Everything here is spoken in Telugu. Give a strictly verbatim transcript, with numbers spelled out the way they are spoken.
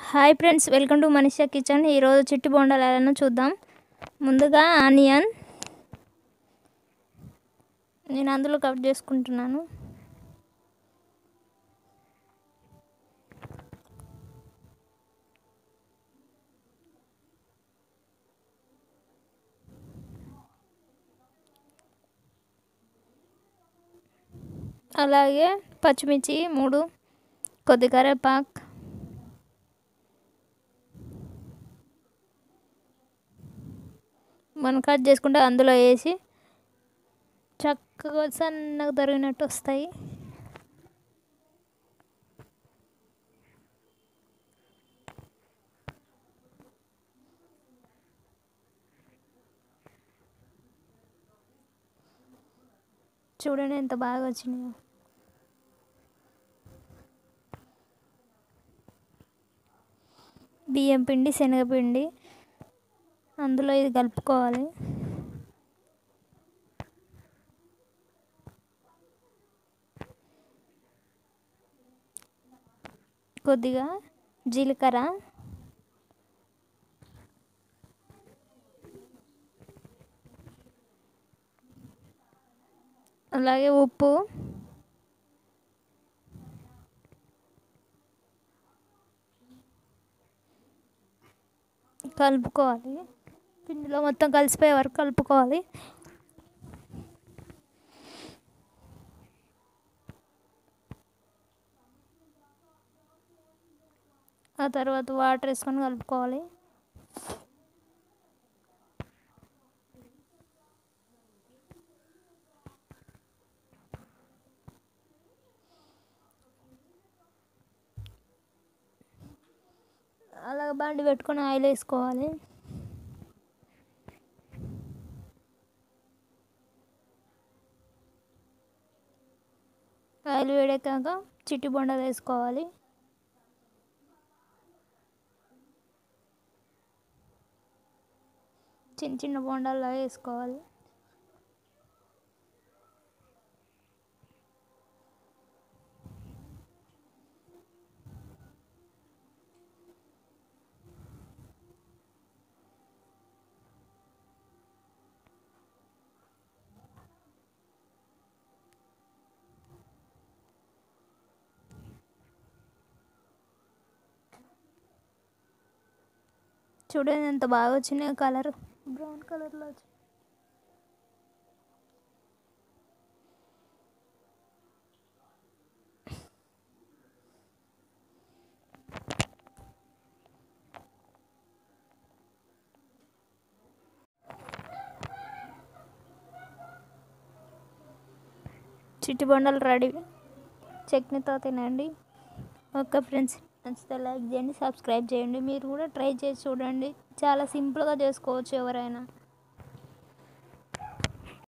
Hi friends, welcome to Manisha kitchen. ఈరోజు చిట్టి బోండాలను చూద్దాం. ముందుగా ఆనియన్ నేను అందులో కట్ చేసుకుంటున్నాను. అలాగే పచ్చిమిర్చి మూడు, కొద్ది కరివేపాకు, మనం కట్ చేసుకుంటే అందులో వేసి చక్కగా సన్నగా తరిగినట్టు వస్తాయి. చూడండి ఎంత బాగా వచ్చినాయో. బియ్యం పిండి, శనగపిండి అందులో ఇది కలుపుకోవాలి. కొద్దిగా జీలకర్ర, అలాగే ఉప్పు, కలుపుకోవాలి. పిండిలో మొత్తం కలిసిపోయే వరకు కలుపుకోవాలి. ఆ తర్వాత వాటర్ వేసుకొని కలుపుకోవాలి. అలాగ బండి పెట్టుకొని ఆయిల్ వేసుకోవాలి. ఆయిల్ వేడెక్కాక చిట్టి బొండాలు వేసుకోవాలి. చిన్న చిన్న బొండాలు వేసుకోవాలి. చూడండి ఎంత బాగా వచ్చినాయి. కలర్ బ్రౌన్ కలర్లో వచ్చి చిట్టి బొండాలు రెడీ. చట్నీతో తినండి. ఓకే ఫ్రెండ్స్, నచ్చితే లైక్ చేయండి, సబ్స్క్రైబ్ చేయండి. మీరు కూడా ట్రై చేసి చూడండి. చాలా సింపుల్గా చేసుకోవచ్చు ఎవరైనా.